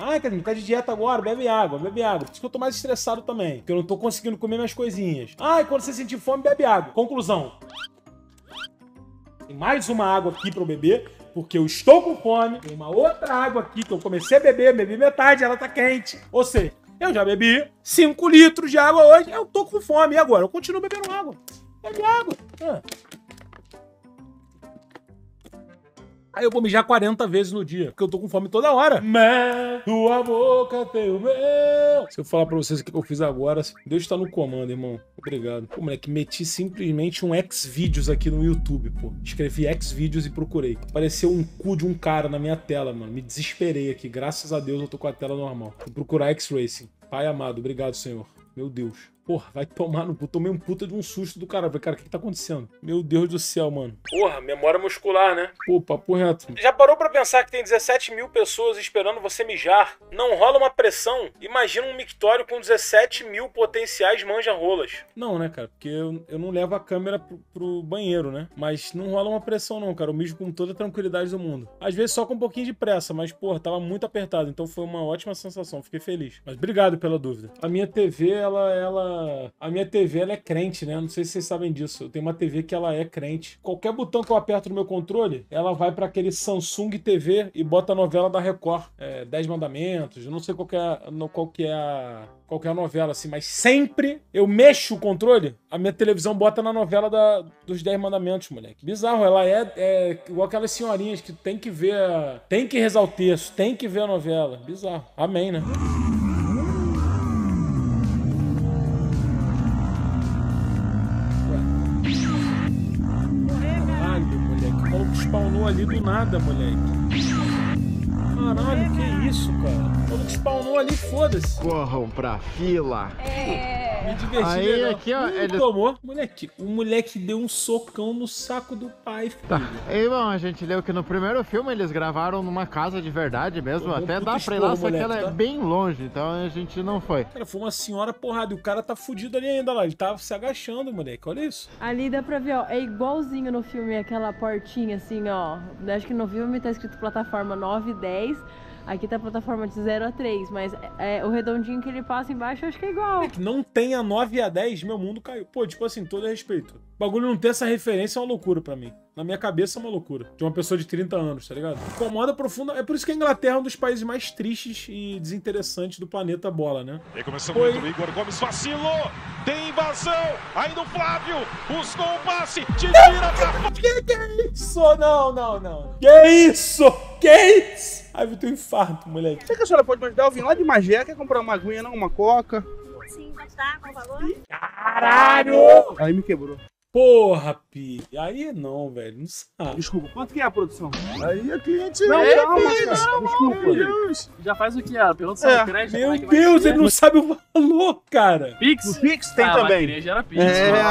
Ah, quer dizer, tá de dieta agora, bebe água, bebe água. Por isso que eu tô mais estressado também, porque eu não tô conseguindo comer minhas coisinhas. Ah, e quando você sentir fome, bebe água. Conclusão. Tem mais uma água aqui pra eu beber, porque eu estou com fome. Tem uma outra água aqui que eu comecei a beber, bebi metade, ela tá quente. Ou seja, eu já bebi 5 litros de água hoje, eu tô com fome. E agora? Eu continuo bebendo água. Bebe água. Aí eu vou mijar 40 vezes no dia, porque eu tô com fome toda hora. Mas tua boca tem o meu. Se eu falar pra vocês o que eu fiz agora, Deus tá no comando, irmão. Obrigado. Pô, moleque, meti simplesmente um Xvideos aqui no YouTube, pô. Escrevi Xvideos e procurei. Apareceu um cu de um cara na minha tela, mano. Me desesperei aqui. Graças a Deus eu tô com a tela normal. Vou procurar X-Racing. Pai amado, obrigado, Senhor. Meu Deus. Porra, vai tomar no cu. Tomei um puta de um susto do cara. Falei, cara, o que tá acontecendo? Meu Deus do céu, mano. Porra, memória muscular, né? Pô, papo reto. Já parou pra pensar que tem 17 mil pessoas esperando você mijar? Não rola uma pressão? Imagina um mictório com 17 mil potenciais manja-rolas. Não, né, cara? Porque eu não levo a câmera pro banheiro, né? Mas não rola uma pressão não, cara. Eu mijo com toda a tranquilidade do mundo. Às vezes só com um pouquinho de pressa, mas, porra, tava muito apertado. Então foi uma ótima sensação. Fiquei feliz. Mas obrigado pela dúvida. A minha TV, A minha TV, ela é crente, né? Não sei se vocês sabem disso. Eu tenho uma TV que ela é crente. Qualquer botão que eu aperto no meu controle, ela vai pra aquele Samsung TV e bota a novela da Record. 10 Mandamentos. Eu não sei qual que é a novela, assim. Mas sempre eu mexo o controle, a minha televisão bota na novela dos 10 Mandamentos, moleque. Bizarro. Ela é igual aquelas senhorinhas que tem que ver... Tem que rezar o texto, tem que ver a novela. Bizarro. Amém, né? Spawnou ali do nada, moleque. Caralho, que isso, cara? Quando spawnou ali, foda-se. Corram pra fila. Me diverti. Aí, aqui, ó. Ele tomou. Moleque, o moleque deu um socão no saco do pai, filho. Tá. E, bom, a gente leu que no primeiro filme eles gravaram numa casa de verdade mesmo. Até dá pra ir lá, só que ela é bem longe. Então a gente não foi. Cara, foi uma senhora porrada. E o cara tá fudido ali ainda lá. Ele tava se agachando, moleque. Olha isso. Ali dá pra ver, ó. É igualzinho no filme, aquela portinha assim, ó. Acho que no filme tá escrito plataforma 9 e 10. Aqui tá a plataforma de 0 a 3, mas o redondinho que ele passa embaixo eu acho que é igual. Não tem a 9 e a 10, meu mundo caiu. Pô, tipo assim, todo respeito. O bagulho não ter essa referência é uma loucura pra mim. Na minha cabeça é uma loucura. De uma pessoa de 30 anos, tá ligado? Incomoda profunda. É por isso que a Inglaterra é um dos países mais tristes e desinteressantes do planeta bola, né? E começou muito o Igor Gomes, vacilou, tem invasão, ainda o Flávio, buscou o passe, te vira pra... Que é isso? Não. Que isso? Que isso? Ai, eu tenho um infarto, moleque. Será que a senhora pode me ajudar? Eu vim lá de Magé, quer comprar uma aguinha, não? Uma coca? Sim, pode dar, qual o valor? Caralho! Aí me quebrou. Porra, Pi. Aí não, velho. Não sabe. Desculpa, quanto que é a produção? Aí a cliente... Não, calma, cara. Desculpa. Já faz o que? A pergunta sobre crédito? Meu Deus, ele não sabe o valor, cara. Pix? No Pix tem também. Gera Pix.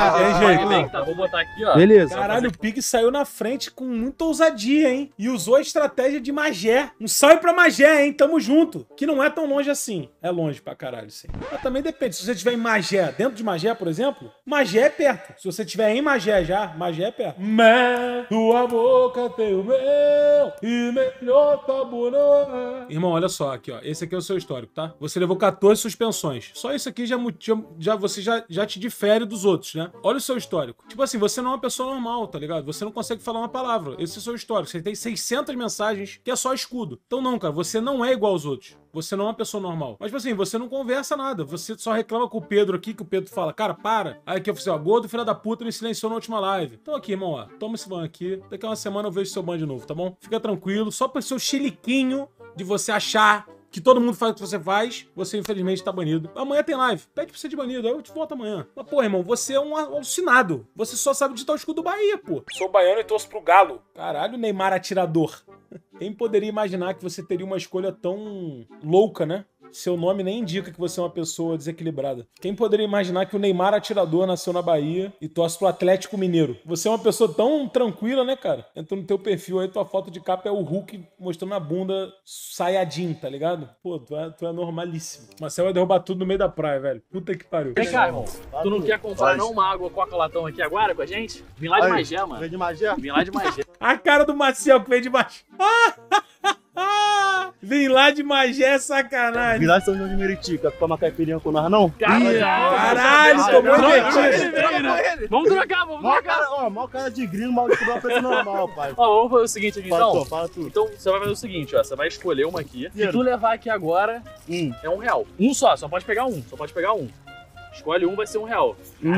Tem jeito. Tá, vou botar aqui, ó. Beleza. Caralho, o Pix saiu na frente com muita ousadia, hein? E usou a estratégia de Magé. Um salve pra Magé, hein? Tamo junto. Que não é tão longe assim. É longe pra caralho, sim. Mas também depende. Se você estiver em Magé, dentro de Magé, por exemplo, Magé é perto. Se você estiver em Magé já, Magé é perto. Mas tua boca tem o meu e melhor sabor não é. Irmão, olha só aqui, ó. Esse aqui é o seu histórico, tá? Você levou 14 suspensões. Só isso aqui você já te difere dos outros, né? Olha o seu histórico. Tipo assim, você não é uma pessoa normal, tá ligado? Você não consegue falar uma palavra. Esse é o seu histórico. Você tem 600 mensagens que é só escudo. Então não, cara, você não é igual aos outros. Você não é uma pessoa normal. Mas, tipo assim, você não conversa nada. Você só reclama com o Pedro aqui, que o Pedro fala, cara, para. Aí aqui eu falei, ó, gordo, filho da puta, me silenciou na última live. Então aqui, irmão, ó, toma esse ban aqui. Daqui a uma semana eu vejo seu ban de novo, tá bom? Fica tranquilo. Só pro seu chiliquinho de você achar que todo mundo faz o que você faz, você infelizmente tá banido. Amanhã tem live. Pede pra você de banido, aí eu te volto amanhã. Mas, pô, irmão, você é um alucinado. Você só sabe digitar o escudo do Bahia, pô. Sou baiano e torço pro Galo. Caralho, Neymar atirador. Quem poderia imaginar que você teria uma escolha tão louca, né? Seu nome nem indica que você é uma pessoa desequilibrada. Quem poderia imaginar que o Neymar atirador nasceu na Bahia e torce pro Atlético Mineiro? Você é uma pessoa tão tranquila, né, cara? Entrou no teu perfil aí, tua foto de capa é o Hulk mostrando a bunda saiadinho, tá ligado? Pô, tu é normalíssimo. Marcel vai derrubar tudo no meio da praia, velho. Puta que pariu. Vem cá, irmão. Tu não quer comprar não uma água Coca-Latão aqui agora com a gente? Vim lá de Magé, mano. Vem de Magé? Vim lá de Magé. A cara do Marcel que veio de baixo. Vim lá de Magé é sacanagem. Vim lá de São João de Meriti, quer tomar caipirinha com nós, não? Caralho, tomou invertido. Vamos trocar, vamos trocar. Ó, mal cara de gringo, mal de cobrar normal, pai. Ó, vamos fazer o seguinte aqui, então. Fala tu. Então, você vai fazer o seguinte, ó. Você vai escolher uma aqui. Se tu levar aqui agora, é R$1. Um só pode pegar um. Escolhe um, vai ser R$1.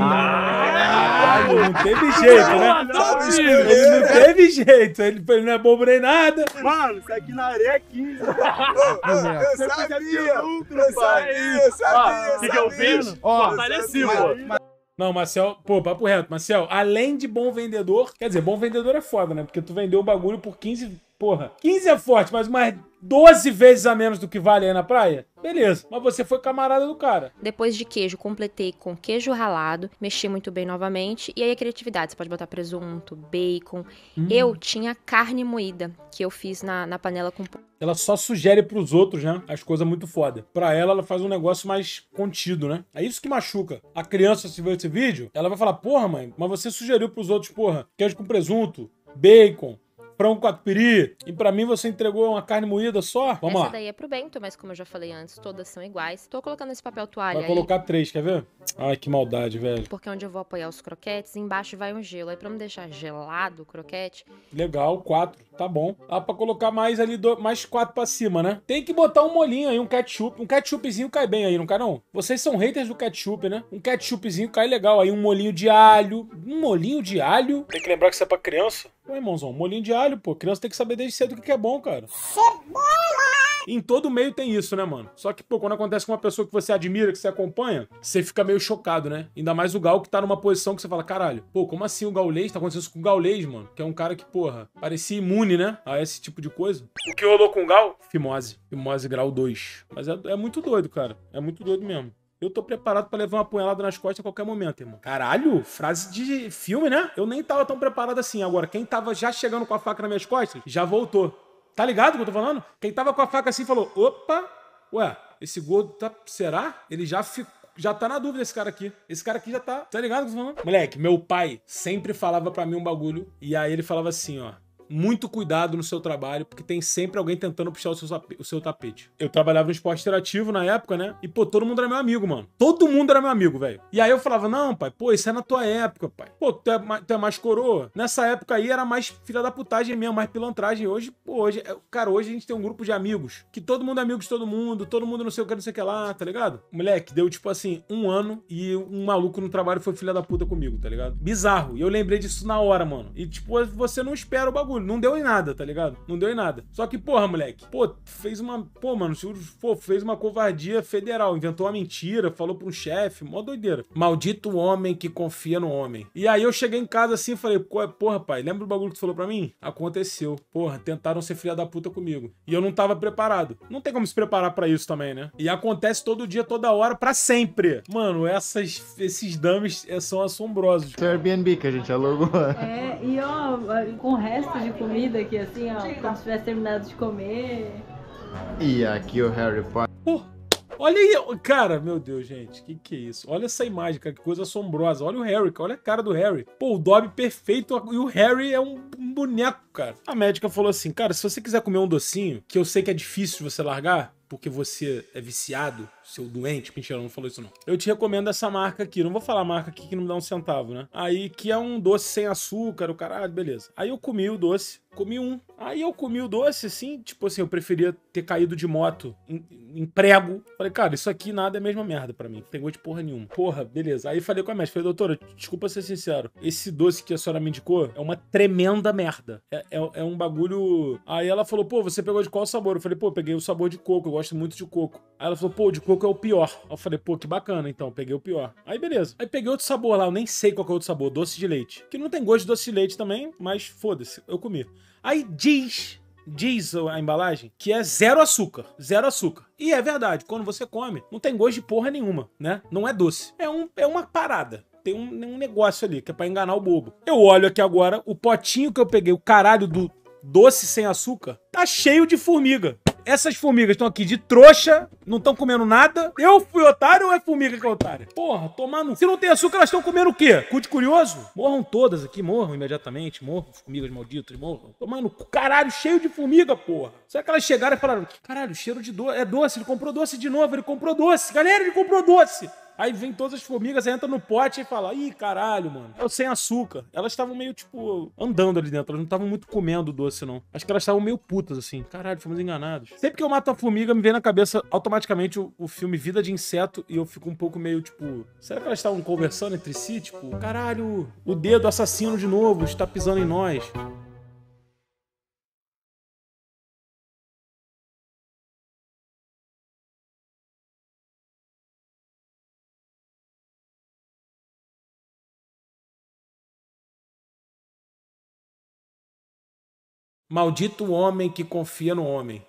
Não teve jeito, né? Ele não teve jeito. Ele não é bobo nem nada. Mano, isso aqui na areia é 15. Eu sabia. O que eu fiz? Fortaleci, pô. Não, Marcel, pô, papo reto, Marcel, além de bom vendedor, quer dizer, bom vendedor é foda, né? Porque tu vendeu o bagulho por 15, porra. 15 é forte, mas mais 12 vezes a menos do que vale aí na praia? Beleza, mas você foi camarada do cara. Depois de queijo, completei com queijo ralado, mexi muito bem novamente. E aí a criatividade, você pode botar presunto, bacon. Eu tinha carne moída, que eu fiz na panela com... Ela só sugere pros outros, né? As coisas muito foda. Pra ela faz um negócio mais contido, né? É isso que machuca. A criança, se ver esse vídeo, ela vai falar, porra, mãe, mas você sugeriu pros outros, porra, queijo com presunto, bacon, frango catupiry, e pra mim você entregou uma carne moída só? Vamos lá. Essa daí é pro Bento, mas como eu já falei antes, todas são iguais. Tô colocando esse papel toalha Vai colocar 3, quer ver? Ai, que maldade, velho. Porque é onde eu vou apoiar os croquetes, embaixo vai um gelo. Aí pra não deixar gelado o croquete... Legal, 4, tá bom. Dá pra colocar mais ali, mais 4 pra cima, né? Tem que botar um molhinho aí, um ketchup. Um ketchupzinho cai bem aí, não cai não? Vocês são haters do ketchup, né? Um ketchupzinho cai legal aí, um molhinho de alho. Um molhinho de alho? Tem que lembrar que isso é pra criança. Pô, irmãozão, molhinho de alho, pô. Criança tem que saber desde cedo o que é bom, cara. Em todo meio tem isso, né, mano? Só que, pô, quando acontece com uma pessoa que você admira, que você acompanha, você fica meio chocado, né? Ainda mais o Gal que tá numa posição que você fala, caralho, pô, como assim o Gaulês? Tá acontecendo isso com o Gaulês, mano? Que é um cara que, porra, parecia imune, né? A esse tipo de coisa. O que rolou com o Gal? Fimose. Fimose grau 2. Mas é muito doido, cara. É muito doido mesmo. Eu tô preparado pra levar uma punhalada nas costas a qualquer momento, irmão. Caralho, frase de filme, né? Eu nem tava tão preparado assim. Agora, quem tava já chegando com a faca nas minhas costas, já voltou. Tá ligado o que eu tô falando? Quem tava com a faca assim falou, opa, ué, esse gordo tá... Será? Ele já tá na dúvida, esse cara aqui. Esse cara aqui já tá... Tá ligado o que eu tô falando? Moleque, meu pai sempre falava pra mim um bagulho. E aí ele falava assim, ó. Muito cuidado no seu trabalho, porque tem sempre alguém tentando puxar o seu tapete. Eu trabalhava no esporte interativo na época, né? E, pô, todo mundo era meu amigo, mano. Todo mundo era meu amigo, velho. E aí eu falava, não, pai, pô, isso é na tua época, pai. Pô, tu é mais coroa. Nessa época aí era mais filha da putagem mesmo, mais pilantragem. Hoje, pô, cara, hoje a gente tem um grupo de amigos, que todo mundo é amigo de todo mundo não sei o que lá, tá ligado? Moleque, deu tipo assim, 1 ano e um maluco no trabalho foi filha da puta comigo, tá ligado? Bizarro. E eu lembrei disso na hora, mano. E, tipo, você não espera o bagulho. Não deu em nada, tá ligado? Não deu em nada. Só que, porra, moleque, pô, fez uma... Pô, mano, fez uma covardia federal. Inventou uma mentira, falou pra um chefe, mó doideira. Maldito homem que confia no homem. E aí eu cheguei em casa assim e falei, porra, pai, lembra o bagulho que tu falou pra mim? Aconteceu. Porra, tentaram ser filha da puta comigo. E eu não tava preparado. Não tem como se preparar pra isso também, né? E acontece todo dia, toda hora, pra sempre. Mano, esses dummies são assombrosos. Esse é o Airbnb que a gente alugou. É, e ó, com o resto de comida aqui, assim, ó, como se tivesse terminado de comer. E aqui o Harry Potter. Pô, olha aí, cara, meu Deus, gente, que é isso? Olha essa imagem, cara, que coisa assombrosa. Olha o Harry, olha a cara do Harry. Pô, o Dobby perfeito e o Harry é um boneco, cara. A médica falou assim, cara, se você quiser comer um docinho, que eu sei que é difícil você largar, porque você é viciado, seu doente, mentira, não falou isso não. Eu te recomendo essa marca aqui, não vou falar a marca aqui que não me dá um centavo, né? Aí, que é um doce sem açúcar, o caralho, beleza. Aí eu comi o doce, comi um. Aí eu comi o doce, assim, tipo assim, eu preferia ter caído de moto em prego. Falei, cara, isso aqui nada é a mesma merda pra mim, não tem gosto de porra nenhuma. Porra, beleza. Aí falei com a médica, falei, doutora, desculpa ser sincero, esse doce que a senhora me indicou é uma tremenda merda. É um bagulho... Aí ela falou, pô, você pegou de qual sabor? Eu falei, pô, peguei o sabor de coco, eu gosto muito de coco. Aí ela falou, pô, de coco é o pior. Aí eu falei, pô, que bacana, então, peguei o pior. Aí beleza. Aí peguei outro sabor lá, eu nem sei qual que é o outro sabor, doce de leite. Que não tem gosto de doce de leite também, mas foda-se, eu comi. Aí diz a embalagem que é 0 açúcar, 0 açúcar. E é verdade, quando você come, não tem gosto de porra nenhuma, né? Não é doce. É uma parada. Tem um negócio ali que é pra enganar o bobo. Eu olho aqui agora, o potinho que eu peguei, o caralho do doce sem açúcar, tá cheio de formiga. essas formigas estão aqui de trouxa, não estão comendo nada. Eu fui otário ou é formiga que é otária? Porra, tomando. Se não tem açúcar, elas estão comendo o quê? Cu de curioso? Morram todas aqui, morram imediatamente. Morram, formigas malditas, morram. Tomando caralho, cheio de formiga, porra. Será que elas chegaram e falaram: caralho, cheiro de doce. É doce, ele comprou doce de novo, ele comprou doce. Galera, ele comprou doce. Aí vem todas as formigas, entra no pote e fala: ih, caralho, mano, é o sem açúcar. Elas estavam meio, tipo, andando ali dentro. Elas não estavam muito comendo o doce, não. Acho que elas estavam meio putas, assim. Caralho, fomos enganados. Sempre que eu mato a formiga, me vem na cabeça automaticamente o filme Vida de Inseto. E eu fico um pouco meio, tipo, será que elas estavam conversando entre si? Tipo, caralho, o dedo assassino de novo está pisando em nós. Maldito homem que confia no homem.